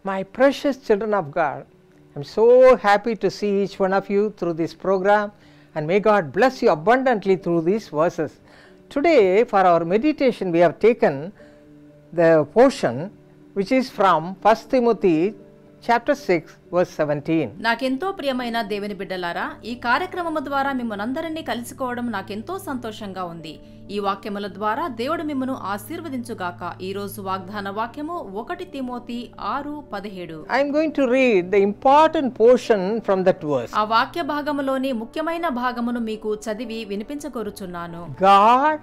My precious children of God, I am so happy to see each one of you through this program, and may God bless you abundantly through these verses. Today for our meditation we have taken the portion which is from 1 Timothy chapter 6 verse 17. నాకెంతో ప్రియమైన దేవుని బిడ్డలారా, ఈ కార్యక్రమము ద్వారా మిమ్మల్నందరినీ కలుసుకోవడం నాకెంతో సంతోషంగా ఉంది. ఈ వాక్యముల ద్వారా దేవుడు మిమ్మను ఆశీర్వదించుగాక. ఈ రోజు వాగ్దాన వాక్యము 1 Timothy 6:17. I am going to read the important portion from that verse. ఆ వాక్య భాగములోని ముఖ్యమైన భాగమును మీకు చదివి వినిపించగోరుచున్నాను. God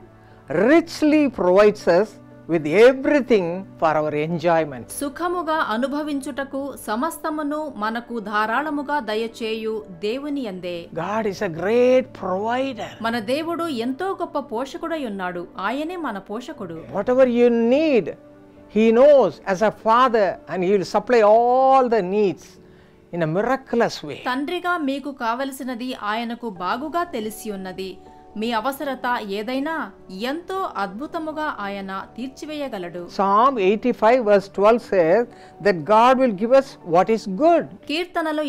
richly provides us with everything for our enjoyment. సుఖముగా అనుభవించుటకు సమస్తమును మనకు ధారాళముగా దయచేయు దేవుని యందే. God is a great provider. మన దేవుడు ఎంతో గొప్ప పోషకుడై ఉన్నాడు. ఆయనే మన పోషకుడు. Whatever you need, He knows as a father, and He will supply all the needs in a miraculous way. తండ్రిగా మీకు కావలసినది ఆయనకు బాగుగా తెలిసి ఉన్నది. మీ అవసరత ఏదైనా ఎంతో అద్భుతముగా ఆయన తీర్చివేయగలడు. Psalm 85 verse 12 says that God will give us what is good. కీర్తనలు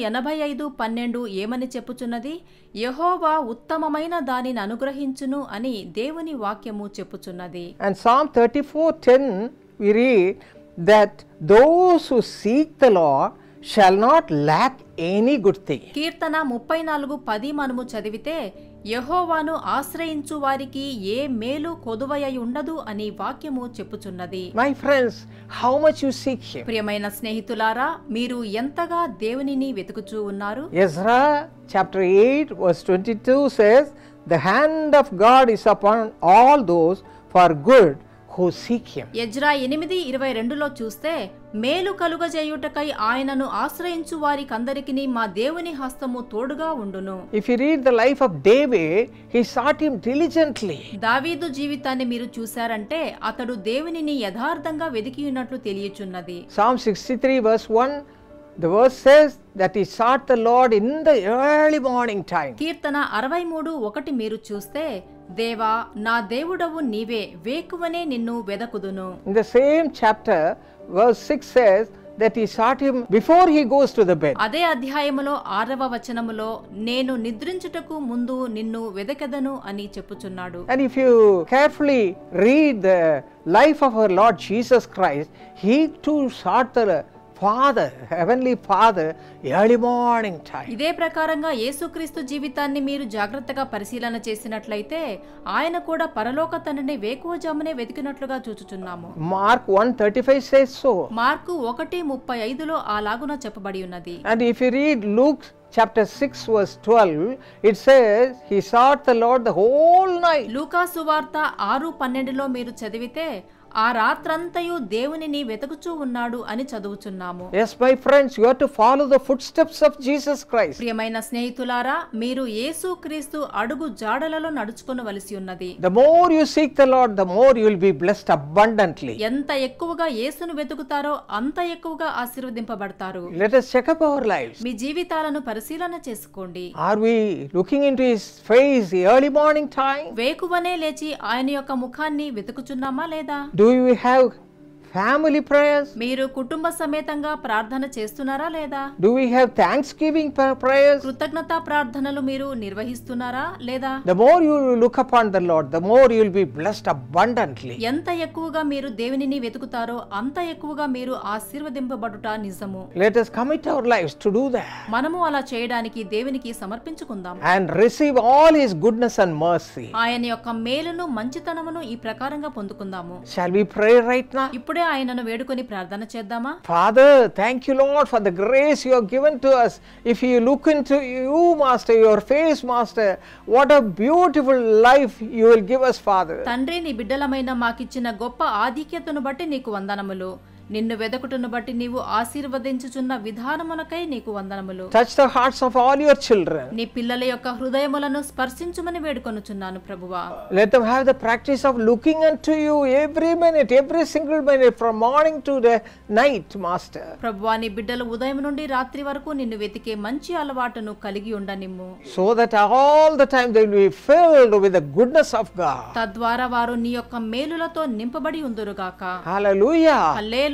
85:12 ఏమని చెప్పుచున్నది? యెహోవా ఉత్తమమైన దానిని అనుగ్రహించును అని దేవుని వాక్యము చెప్పుచున్నది. And Psalm 34:10 we read that those who seek the Lord shall not lack any good thing. కీర్తన 34:10 మనము చదివితే యెహోవాను ఆశ్రయించు వారికి ఏ మేలు కొదువయ ఉండదు అని వాక్యము చెప్పుచున్నది. My friends, how much you seek Him. ప్రియమైన స్నేహితులారా, మీరు ఎంతగా దేవునిని వెతుకుచూ ఉన్నారు? Ezra chapter 8 verse 22 says, the hand of God is upon all those for good who seek Him. Ezra 8:22లో చూస్తే, మేలు కలుగజేయుటకై ఆయనను ఆశ్రయించు వారికందరికిని మా దేవుని హస్తము తోడుగా ఉండును. If you read the life of David, he sought Him diligently. దావీదు జీవితాన్ని మీరు చూశారంటే అతడు దేవునిని యథార్థంగా వెదికియున్నట్లు తెలియచున్నది. Psalm 63 verse 1, the verse says that he sought the Lord in the early morning time. కీర్తన 63:1 మీరు చూస్తే, దేవా నా దేవుడవు నీవే, వేకువనే నిన్ను వెదకుదును. In the same chapter, verse 6 says that he sought Him before he goes to the bed. అదే అధ్యాయములో 6వ వచనములో, నేను నిద్రించుటకు ముందు నిన్ను వెదకెదను అని చెప్పుచున్నాడు. And if you carefully read the life of our Lord Jesus Christ, He too sought the Father, Heavenly Father, early morning time. ఇదే ప్రకారంగా యేసుక్రీస్తు జీవితాన్ని మీరు జాగ్రత్తగా పరిశీలన చేసినట్లయితే ఆయన కూడా పరలోక తండ్రిని వేకువజామునే వెతికినట్లుగా చూచుచున్నాము. Mark 1:35 says so. మార్కు 1:35లో అలాగున చెప్పబడి ఉన్నది. And if you read Luke chapter 6 verse 12, it says he sought the Lord the whole night. లూకా సువార్త 6:12లో మీరు చదివితే, ఆ రాత్రంతయు దేవునిని వెతుకుచూ ఉన్నాడు అని చదువుచున్నాము. Yes, my friends, you have to follow the footsteps of Jesus Christ. ప్రియమైన స్నేహితులారా, మీరు యేసుక్రీస్తు అడుగు జాడలలో నడుచుకొనవలసి ఉన్నది. The more you seek the Lord, the more you will be blessed abundantly. ఎంత ఎక్కువగా యేసును వెతుకుతారో అంత ఎక్కువగా ఆశీర్వదింపబడతారు. Let us check up our lives. మీ జీవితాలను పరిశీలన చేసుకోండి. Are we looking into His face the early morning time? వేకువనే లేచి ఆయన యొక్క ముఖాన్ని వెతుకుచున్నామా లేదా? Do you have family prayers? మీరు కుటుంబ సమేతంగా ప్రార్థన చేస్తున్నారా లేదా? Do we have thanksgiving prayers? కృతజ్ఞతా ప్రార్థనలు మీరు నిర్వహిస్తున్నారా లేదా? The more you look upon the Lord, the more you will be blessed abundantly. ఎంత ఎక్కువగా మీరు దేవునిని వెతుకుతారో అంత ఎక్కువగా మీరు ఆశీర్వదింపబడుట నిజము. Let us commit our lives to do that. మనము అలా చేయడానికి దేవునికి సమర్పించుకుందాం. And receive all His goodness and mercy. ఆయన యొక్క మేలును మంచితనమును ఈ ప్రకారంగా పొందుకుందాము. Shall we pray right now? ఇప్పుడే ఆయనను వేడుకొని ప్రార్థన చేద్దామా? Father, thank you Lord for the grace you have given to us. If you look into you, Master, your face, Master, what a beautiful life you will give us, Father. తండ్రి, నీ బిడ్డలమైన మాకిచ్చిన గొప్ప ఆధిక్యతను బట్టి నీకు వందనములు. నిన్ను వెదకుటను బట్టి నీవు ఆశీర్వదించుచున్న విధానమునకై నీకు వందనములు. Touch the hearts of all your children. నీ పిల్లల యొక్క హృదయములను స్పర్శించుమని వేడుకొనుచున్నాను ప్రభువా. Let them have the practice of looking unto you every minute, every single minute, from morning to the night, Master. ప్రభువా, నీ బిడ్డలు ఉదయం నుండి రాత్రి వరకు నిన్ను వెతికే మంచి అలవాటును కలిగి ఉండనిమ్ము. So that all the time they will be filled with the goodness of God. తద్వారా వారు నీ యొక్క మేలులతో నింపబడి ఉందురుగాక. Hallelujah. Hallelujah.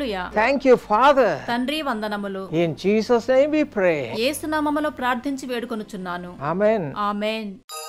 Hallelujah. Thank you, Father. తండ్రి వందనములు. In Jesus' name we pray. యేసు నామములో ప్రార్థించి వేడుకొనుచున్నాను. Amen. ఆమేన్.